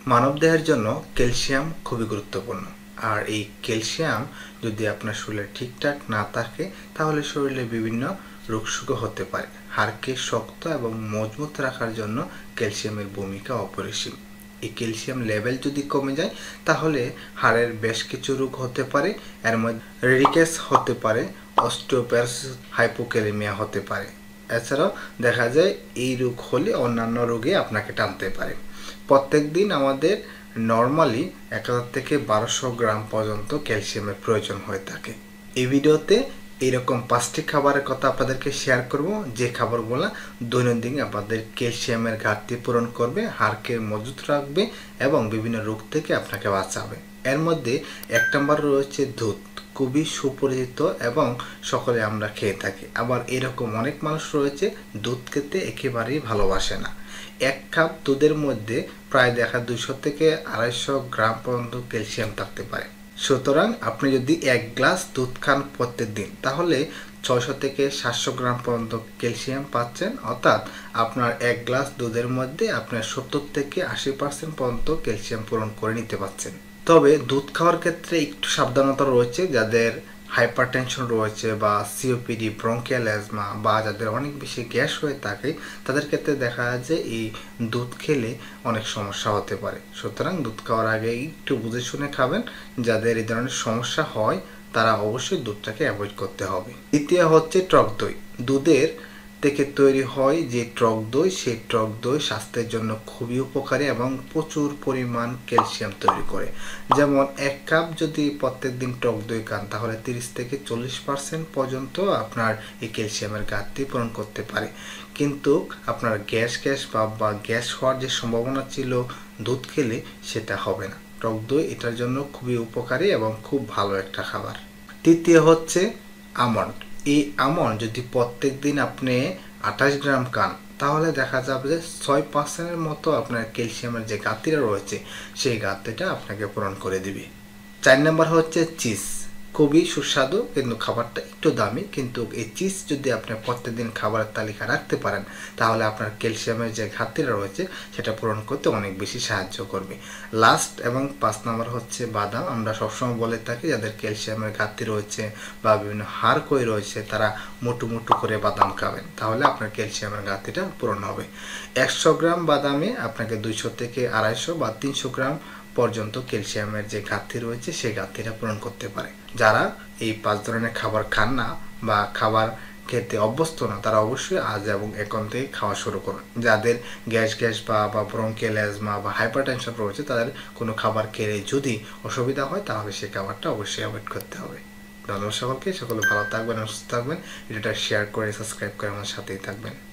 মানবদেহের জন্য ক্যালসিয়াম খুবই গুরুত্বপূর্ণ। আর এই ক্যালসিয়াম যদি আপনার শরীরে ঠিকঠাক না থাকে তাহলে শরীরে বিভিন্ন রোগশোক হতে পারে। হাড়কে শক্ত এবং মজবুত রাখার জন্য ক্যালসিয়ামের ভূমিকা অপরিসীম। এই ক্যালসিয়াম লেভেল যদি কমে যায় তাহলে হাড়ের বেশ কিছু রোগ হতে পারে। এর মধ্যে রিকেটস হতে পারে, অস্টিওপোরোসিস, হাইপোক্যালেমিয়া হতে পারে। এছাড়াও দেখা যায় এই রোগ হলে অন্যান্য রোগে আপনাকে টানতে পারে। প্রত্যেক দিন আমাদের নর্মালি 1000 থেকে 1200 গ্রাম পর্যন্ত ক্যালসিয়ামের প্রয়োজন হয়ে থাকে। এই ভিডিওতে এইরকম 5টি খাবারের কথা আপনাদেরকে শেয়ার করব, যে খাবারগুলো দৈনন্দিন আপনাদের ক্যালসিয়ামের ঘাটতি পূরণ করবে, হাড়কে মজবুত রাখবে এবং বিভিন্ন রোগ থেকে আপনাকে বাঁচাবে। এর মধ্যে 1 নম্বর রয়েছে দুধ। খুবই সুপরিচিত এবং সকলে আমরা খেয়ে থাকি। আবার এরকম অনেক মানুষ রয়েছে দুধ খেতে একেবারেই ভালোবাসে না। 1 কাপ দুধের মধ্যে প্রায় 200 থেকে 250 গ্রাম পর্যন্ত ক্যালসিয়াম থাকতে পারে। সুতরাং আপনি যদি 1 গ্লাস দুধ খান প্রত্যেক দিন তাহলে 600 থেকে 700 গ্রাম পর্যন্ত ক্যালসিয়াম পাচ্ছেন। অর্থাৎ আপনার 1 গ্লাস দুধের মধ্যে আপনার 70 থেকে 80% পর্যন্ত ক্যালসিয়াম পূরণ করে নিতে পারছেন। তবে দুধ খাওয়ার ক্ষেত্রে একটু সাবধানতা রয়েছে। যাদের হাইপারটেনশন রয়েছে বা সিওপিডি, ব্রঙ্কিয়াল অ্যাজমা বা যাদের অনেক বেশি গ্যাস হয়ে থাকে তাদের ক্ষেত্রে দেখা যায় যে এই দুধ খেলে অনেক সমস্যা হতে পারে। সুতরাং দুধ খাওয়ার আগে একটু বুঝে শুনে খাবেন। যাদের এই ধরনের সমস্যা হয় তারা অবশ্যই দুধটাকে অ্যাভয়েড করতে হবে। দ্বিতীয় হচ্ছে টক দই। দুধের থেকে তৈরি হয় যে টক দই, সেই টক দই স্বাস্থ্যের জন্য খুবই উপকারী এবং প্রচুর পরিমাণ ক্যালসিয়াম তৈরি করে। যেমন 1 কাপ যদি প্রত্যেক দিন টক দই খান তাহলে 30 থেকে 40% পর্যন্ত আপনার এই ক্যালসিয়ামের ঘাটতি পূরণ করতে পারে। কিন্তু আপনার গ্যাস বা গ্যাস হওয়ার যে সম্ভাবনা ছিল দুধ খেলে সেটা হবে না। টক দই এটার জন্য খুবই উপকারী এবং খুব ভালো একটা খাবার। তৃতীয় হচ্ছে আমন্ড। এই আমন্ড যদি প্রত্যেক দিন আপনি 28 গ্রাম খান তাহলে দেখা যাবে যে 6% মতো আপনার ক্যালসিয়ামের যে ঘাটতিটা রয়েছে সেই ঘাটতিটা আপনাকে পূরণ করে দিবে। 4 নম্বর হচ্ছে চিজ। খুবই সুস্বাদু কিন্তু খাবারটা একটু দামি, কিন্তু এই চিজ যদি আপনি প্রত্যেকদিন খাবারের তালিকা রাখতে পারেন তাহলে আপনার ক্যালসিয়ামের যে ঘাটতিটা রয়েছে সেটা পূরণ করতে অনেক বেশি সাহায্য করবে। লাস্ট এবং 5 নম্বর হচ্ছে বাদাম। আমরা সবসময় বলে থাকি যাদের ক্যালসিয়ামের ঘাটতি রয়েছে বা বিভিন্ন হাড় ক্ষয় রয়েছে তারা মোটু মোটু করে বাদাম খাবেন, তাহলে আপনার ক্যালসিয়ামের ঘাটতিটা পূরণ হবে। 100 গ্রাম বাদামে আপনাকে 200 থেকে 250 বা 300 গ্রাম পর্যন্ত ক্যালসিয়ামের যে ঘাটতি রয়েছে সেই ঘাটতিটা পূরণ করতে পারে। যারা এই 5 ধরনের খাবার খান না বা খাবার খেতে অভ্যস্ত না তারা অবশ্যই আজ এবং এখন থেকে খাওয়া শুরু করুন। যাদের গ্যাস বা ব্রঙ্কিয়াল অ্যাজমা বা হাইপারটেনশন রয়েছে তাদের কোনো খাবার খেলে যদি অসুবিধা হয় তাহলে সেই খাবারটা অবশ্যই অ্যাভয়েড করতে হবে। ধন্যবাদ সকলে ভালো থাকবেন, সুস্থ থাকবেন। ভিডিওটা শেয়ার করে সাবস্ক্রাইব করে আমার সাথেই থাকবেন।